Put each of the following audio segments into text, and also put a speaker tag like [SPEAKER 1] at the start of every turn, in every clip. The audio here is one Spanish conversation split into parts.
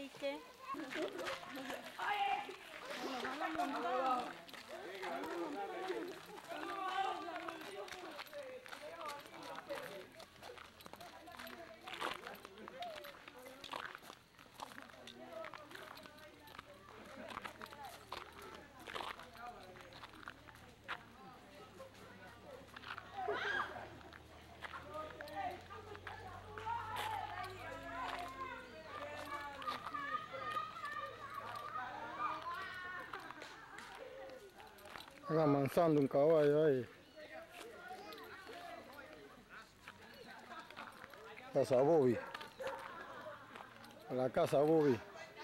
[SPEAKER 1] ¿y qué?
[SPEAKER 2] Están amansando un caballo ahí. Casa Bobby. La casa Bobby.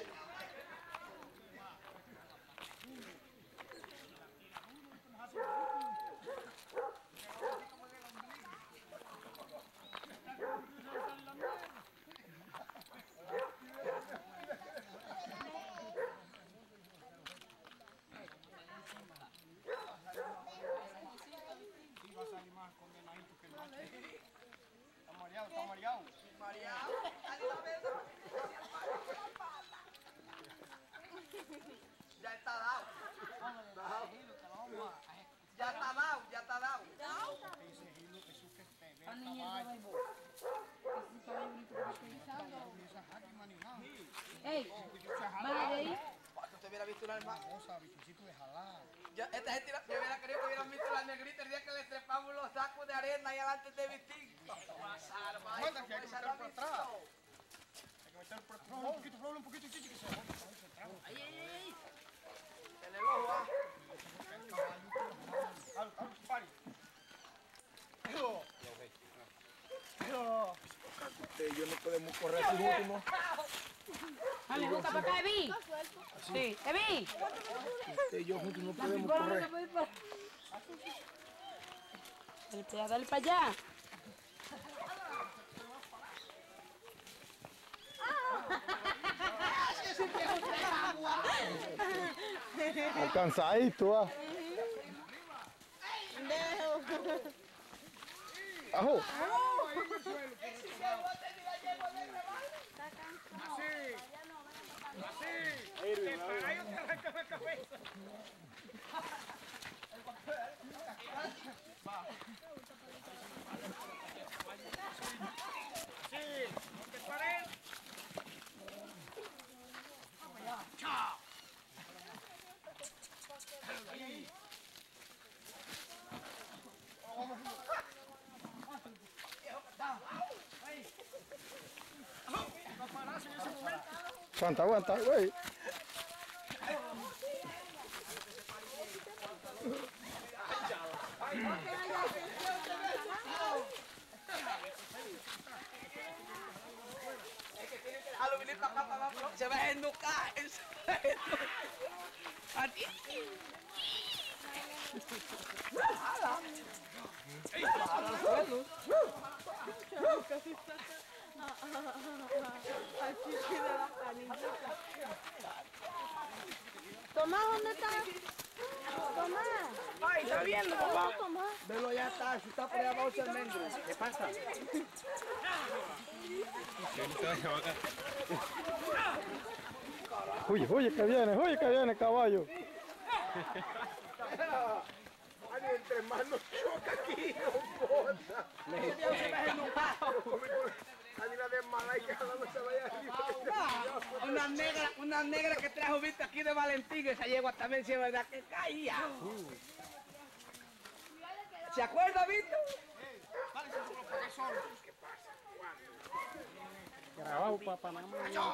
[SPEAKER 3] Va a salir más condenadito que el mate. Está mareado, está mareado.
[SPEAKER 4] Mareado, ya está dado. Ya está dado, ya está dado.
[SPEAKER 3] Ese hilo, eso que te ve el caballo.
[SPEAKER 1] ¡Ey! ¡Baja de ahí!
[SPEAKER 4] Cuando te hubiera visto un alma.
[SPEAKER 3] Cosa, bichocito de jalar.
[SPEAKER 4] Esta gente, yo hubiera querido que hubieran visto la negrita el día que le trepamos los sacos de arena ahí adelante de Vitín.
[SPEAKER 3] Manda que hay que meter por atrás. Hay que meter por atrás. Un poquito, chichi, que se va.
[SPEAKER 1] ¡Ay, ay, ay!
[SPEAKER 4] En el ojo, ah.
[SPEAKER 3] El caballo. Pari.
[SPEAKER 2] Ellos no podemos correr así último.
[SPEAKER 1] Dale, busca para acá, Evi. Sí, Evi.
[SPEAKER 2] Ellos juntos no podemos correr.
[SPEAKER 1] Dale para allá.
[SPEAKER 2] Alcanzadito, ah. Ajo.
[SPEAKER 3] Así. Te para y te arranca la cabeza. Sí, no te pares. Chao.
[SPEAKER 2] Aguanta, aguanta, güey.
[SPEAKER 4] Es que tienen que dejarlo venir para acá, para abajo. Se va a ennucar. A ti.
[SPEAKER 1] Tomás, ¿dónde está? Tomás.
[SPEAKER 4] Ay, está viendo, papá.
[SPEAKER 1] Tomás.
[SPEAKER 4] Velo, ya está. Si está por allá abajo, se almendro.
[SPEAKER 3] ¿Qué pasa?
[SPEAKER 2] Oye, que viene, caballo.
[SPEAKER 3] Ay, entre más nos choca aquí, no importa. Ay, la de mala y que no se vaya
[SPEAKER 4] Una negra que trajo vista aquí de Valentín, esa yegua también, si es verdad que caía. ¿Se acuerda, Víctor?
[SPEAKER 3] ¿Qué pasa?
[SPEAKER 2] Grabado para Panamá.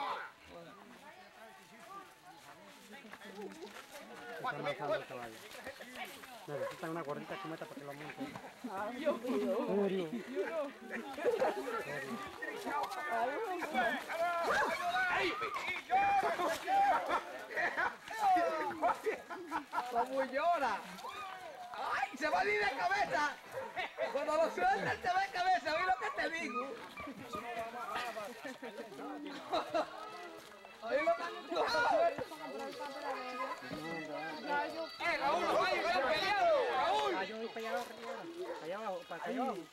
[SPEAKER 2] Está marcando el caballo. Necesitan una gordita chumeta para que lo monten.
[SPEAKER 1] Ay, Dios mío.
[SPEAKER 4] ¿Cómo llora? ¡Ay! ¡Se va a ir de cabeza! Cuando lo sueltan se va de cabeza, ¿oí lo que te digo? ¿Oí lo que te digo? Raúl, no vayas, vayan peleando, Raúl.
[SPEAKER 2] Yo voy para allá abajo, para allá abajo.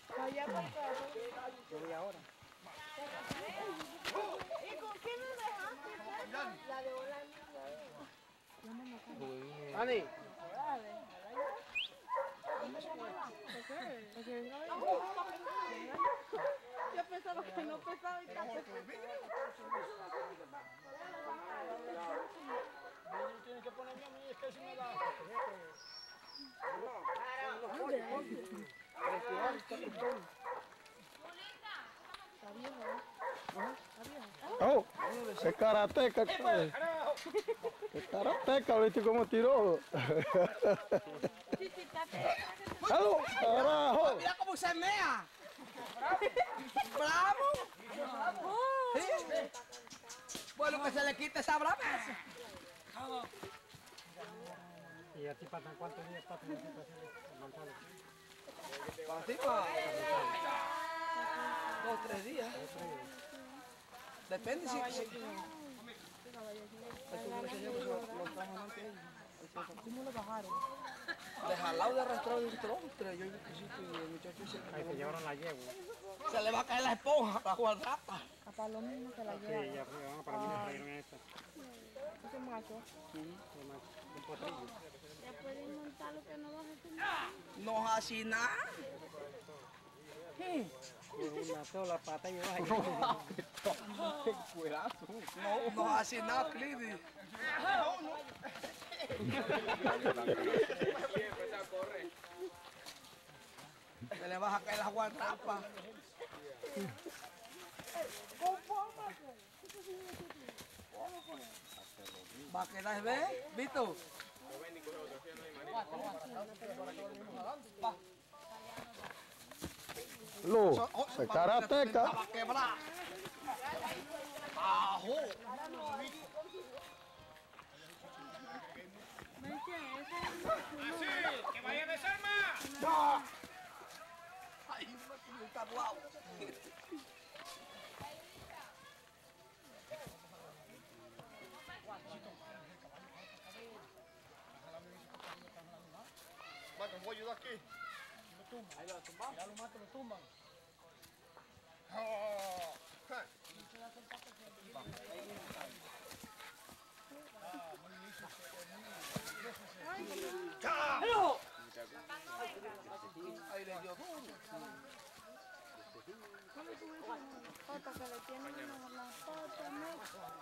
[SPEAKER 2] Yo voy ahora.
[SPEAKER 1] ¿Y con quién me dejaste?
[SPEAKER 2] Dani.
[SPEAKER 5] Yo pensaba que no pesaba y tanto.
[SPEAKER 3] Tienes que ponerme a mí, es que si me da.
[SPEAKER 6] Oh, qué karateca, ¿sabes? Qué karateca, ¿viste cómo tiró? ¡Aló, carajo!
[SPEAKER 4] Mira cómo se mea. ¡Bravo! ¿Sí? Bueno, que se le quite esa braveza.
[SPEAKER 2] ¿Y a ti pasan cuántos días pasan así, Gonzalo?
[SPEAKER 4] Participa 2 o 3 días. Depende si...
[SPEAKER 5] ¿Cómo lo bajaron?
[SPEAKER 4] De jalado de arrastrado de un tronco. Yo vi que sí, que el muchacho
[SPEAKER 2] Ahí se llevaron la yegua.
[SPEAKER 4] se le va a caer la esponja, la guardrapa.
[SPEAKER 5] A Palomino se la
[SPEAKER 2] Sí,
[SPEAKER 5] llevan.
[SPEAKER 2] ya van para mí, me trajeron esta.
[SPEAKER 5] Ese macho.
[SPEAKER 2] Un potrillo.
[SPEAKER 5] Ya pueden montar lo que no vas a tener.
[SPEAKER 4] No así nada.
[SPEAKER 2] Una sola pata y va.
[SPEAKER 4] No así nada, Clidi. Se le va a caer la guardrapa. Va a quedar, ¿ves? ¿Vito?
[SPEAKER 6] Lu, qué karateca.
[SPEAKER 4] Va a quebrar. ¡Ajo!
[SPEAKER 3] ¡Que vaya de desarma!
[SPEAKER 4] ¡Ay, me está guau!
[SPEAKER 3] Marco, voy a ayudar aquí. Ya lo mato, lo tumban. Oh.
[SPEAKER 4] Ahí le dio.
[SPEAKER 5] Foto que le tienen en la foto, ¿no?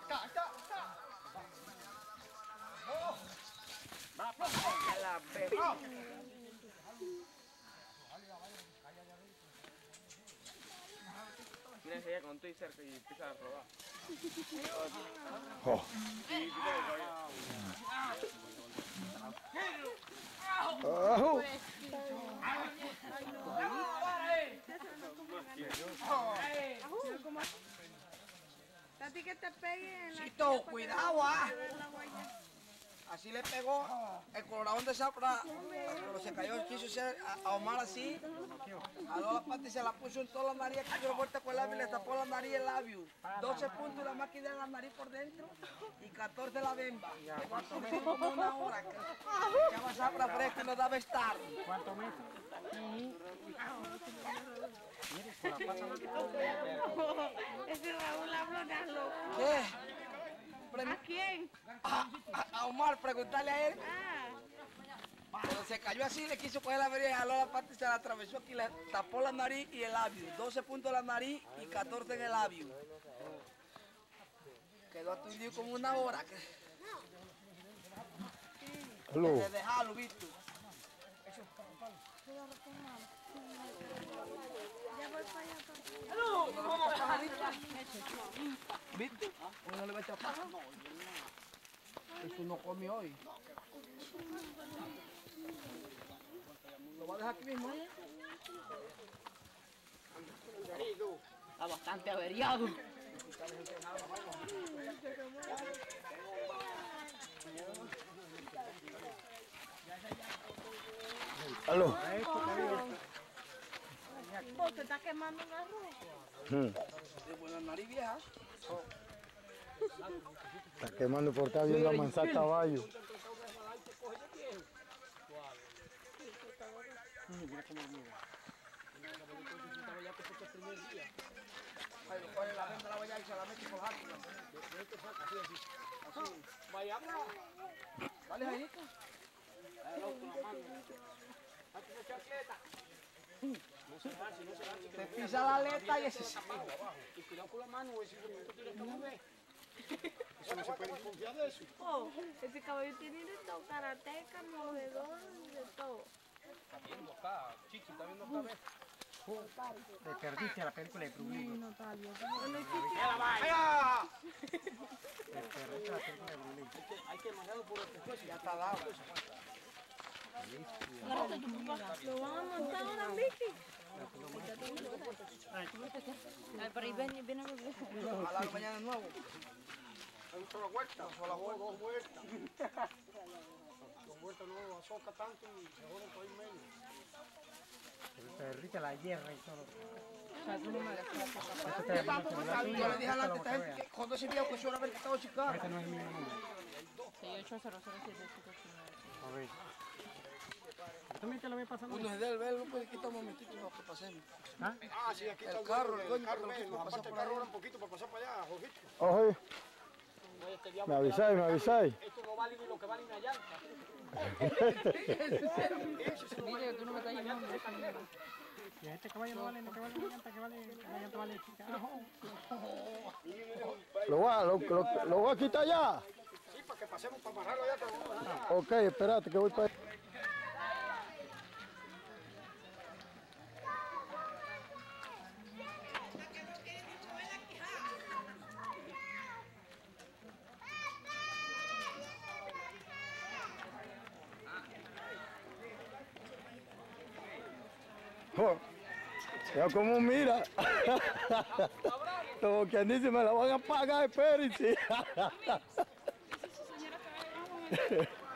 [SPEAKER 7] Tienes que ir con todo y cerca y empiezas a robar.
[SPEAKER 6] Oh. Ajú.
[SPEAKER 5] A ti que te peguen en la
[SPEAKER 4] Chito, cuidado, Así le pegó el coloradón de Zapra, pero se cayó, quiso hacer a Omar así, jaló la pata y se la puso en toda la nariz, dio vuelta con el labio y le tapó la nariz y el labio. 12 puntos la máquina de la nariz por dentro y 14 la bemba. Llegó a comer como una hora, que echaba Zapra fresca y no daba estar.
[SPEAKER 2] ¿Cuántos metros?
[SPEAKER 5] Ese Raúl habló de loco.
[SPEAKER 4] ¿Qué?
[SPEAKER 5] ¿A quién?
[SPEAKER 4] A Omar, preguntarle a él. Cuando se cayó así, le quiso coger la vereda y jaló la pata y se la atravesó aquí, le tapó la nariz y el labio. 12 puntos en la nariz y 14 en el labio. Quedó aturdido como una hora.
[SPEAKER 6] Lu,
[SPEAKER 4] De dejarlo, ¿viste? ¿Viste? Uno no le va a echar paja. Eso no come hoy. ¿Lo va a dejar aquí mismo?
[SPEAKER 1] Está bastante averiado.
[SPEAKER 6] aló.
[SPEAKER 5] ¿Vos te estás quemando un arroz?
[SPEAKER 4] De buena nariz vieja.
[SPEAKER 6] Está quemando por estar viendo a Manzar caballo.
[SPEAKER 4] Ahí lo coge la venda, la valla y se la mete por rápido. Así. Vaya, dale, Jairito. Te pisa la aleta y ese se
[SPEAKER 2] Y cuidado con la mano, si tú tienes que mover. Eso no se puede desconfiar de eso.
[SPEAKER 5] Oh, ese caballo tiene de todo, karateca, movedor, de todo.
[SPEAKER 2] Te perdiste la película de Brulí.
[SPEAKER 5] Bueno,
[SPEAKER 2] Te perdiste la película de Brulí. Hay que mandarlo por el pescuezo.
[SPEAKER 4] ya está dado.
[SPEAKER 5] ¿Lo van a montar ahora, Vicky?
[SPEAKER 1] Ay, pero ahí viene
[SPEAKER 4] Ojalá que mañana es nuevo.
[SPEAKER 3] Una sola vuelta.
[SPEAKER 2] Dos vueltas. Dos vueltas no azoca tanto y se joden por ahí medio. Te derrite la hierra y todo.
[SPEAKER 4] Yo le dije adelante a esta gente que cuando ese viejo que suena haber estado chicano.
[SPEAKER 2] Este no es mi número.
[SPEAKER 1] 680007.
[SPEAKER 2] A ver. ¿Tú también te lo ves pasando?
[SPEAKER 4] Uno es de él, vélo, pues quita un momentito no, que pasemos.
[SPEAKER 3] Ah, sí, aquí está
[SPEAKER 4] El carro, el coño,
[SPEAKER 3] carro,
[SPEAKER 4] pero
[SPEAKER 3] ven,
[SPEAKER 4] ¿qué pasa
[SPEAKER 3] aparte el
[SPEAKER 4] por
[SPEAKER 3] carro
[SPEAKER 4] ahí?
[SPEAKER 3] ahora un poquito para pasar para allá, Jorgito.
[SPEAKER 6] Oye, me avisáis, me avisáis.
[SPEAKER 2] Esto no vale ni lo que vale una llanta.
[SPEAKER 1] Mire, tú no me estás llamando.
[SPEAKER 2] Y este caballo no vale, no que vale una llanta, que vale, la llanta vale carajo.
[SPEAKER 6] Lo voy a quitar ya.
[SPEAKER 3] Sí, para que pasemos para amarrarlo allá.
[SPEAKER 6] Ok, espérate que voy para allá. Oh, ya como mira. Como quien dice, me la van a pagar, espérense.